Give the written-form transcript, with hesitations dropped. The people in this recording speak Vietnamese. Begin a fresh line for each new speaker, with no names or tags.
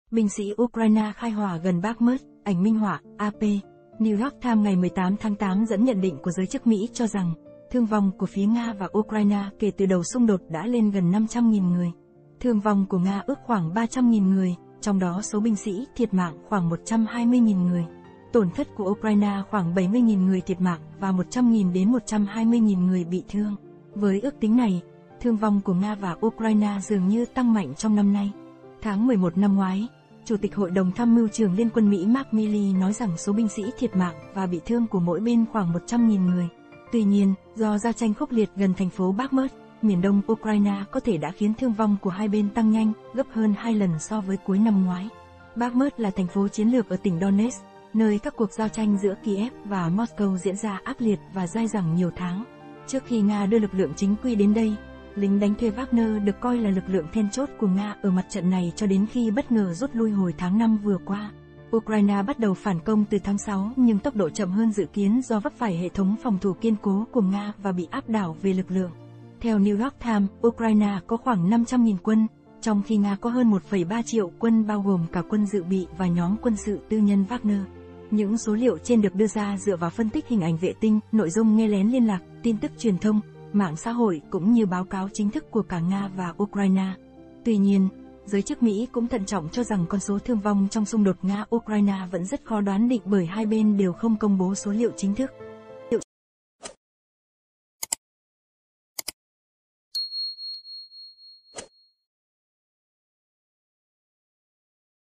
Binh sĩ Ukraine khai hỏa gần Bakhmut, ảnh minh họa, AP. New York Times ngày 18 tháng 8 dẫn nhận định của giới chức Mỹ cho rằng, thương vong của phía Nga và Ukraine kể từ đầu xung đột đã lên gần 500.000 người. Thương vong của Nga ước khoảng 300.000 người, trong đó số binh sĩ thiệt mạng khoảng 120.000 người. Tổn thất của Ukraine khoảng 70.000 người thiệt mạng và 100.000 đến 120.000 người bị thương. Với ước tính này, thương vong của Nga và Ukraine dường như tăng mạnh trong năm nay. Tháng 11 năm ngoái, Chủ tịch Hội đồng Tham mưu trưởng Liên quân Mỹ Mark Milley nói rằng số binh sĩ thiệt mạng và bị thương của mỗi bên khoảng 100.000 người. Tuy nhiên, do giao tranh khốc liệt gần thành phố Bakhmut, miền đông Ukraine có thể đã khiến thương vong của hai bên tăng nhanh, gấp hơn 2 lần so với cuối năm ngoái. Bakhmut là thành phố chiến lược ở tỉnh Donetsk, nơi các cuộc giao tranh giữa Kiev và Moscow diễn ra ác liệt và dai dẳng nhiều tháng. Trước khi Nga đưa lực lượng chính quy đến đây, lính đánh thuê Wagner được coi là lực lượng then chốt của Nga ở mặt trận này cho đến khi bất ngờ rút lui hồi tháng 5 vừa qua. Ukraine bắt đầu phản công từ tháng 6 nhưng tốc độ chậm hơn dự kiến do vấp phải hệ thống phòng thủ kiên cố của Nga và bị áp đảo về lực lượng. Theo New York Times, Ukraine có khoảng 500.000 quân, trong khi Nga có hơn 1,3 triệu quân bao gồm cả quân dự bị và nhóm quân sự tư nhân Wagner. Những số liệu trên được đưa ra dựa vào phân tích hình ảnh vệ tinh, nội dung nghe lén liên lạc, tin tức truyền thông, mạng xã hội cũng như báo cáo chính thức của cả Nga và Ukraine. Tuy nhiên, giới chức Mỹ cũng thận trọng cho rằng con số thương vong trong xung đột Nga-Ukraine vẫn rất khó đoán định bởi hai bên đều không công bố số liệu chính thức.